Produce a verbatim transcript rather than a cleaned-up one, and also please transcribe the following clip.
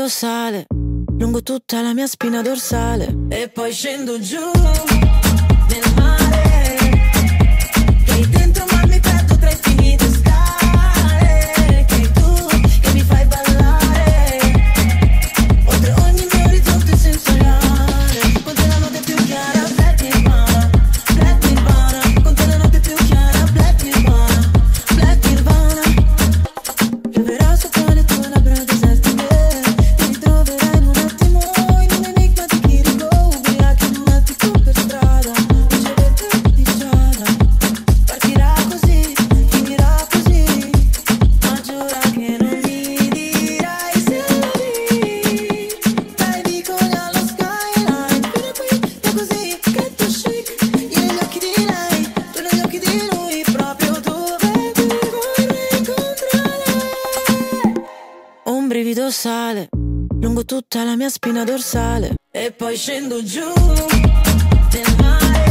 brivido sale lungo tutta la mia spina dorsale. E poi scendo giù nel mare, che hai dentro ma mi perdo tra infinite scale. Che hai tu che mi fai ballare oltre ogni mio orizzonte sensoriale. Con te la notte più chiara, Black Nirvana, Black Nirvana. Con te la notte più chiara, Black Nirvana, Black Nirvana. Pioverà sopra le tue labbra deserte, ti ritroverai in un attimo in un enigma di chirico, ubriachi in un attico per strada, luce verde di strada. Partirà così, finirà così, ma giura che non mi dirai se lo vi. Dai vicoli allo skyline, fino qui, è così che tu chic. Io negli occhi di lei, tu negli occhi di lui, proprio dove ti vorrei incontrare. Un brivido sale lungo tutta la mia spina dorsale. E poi scendo giù nel mare,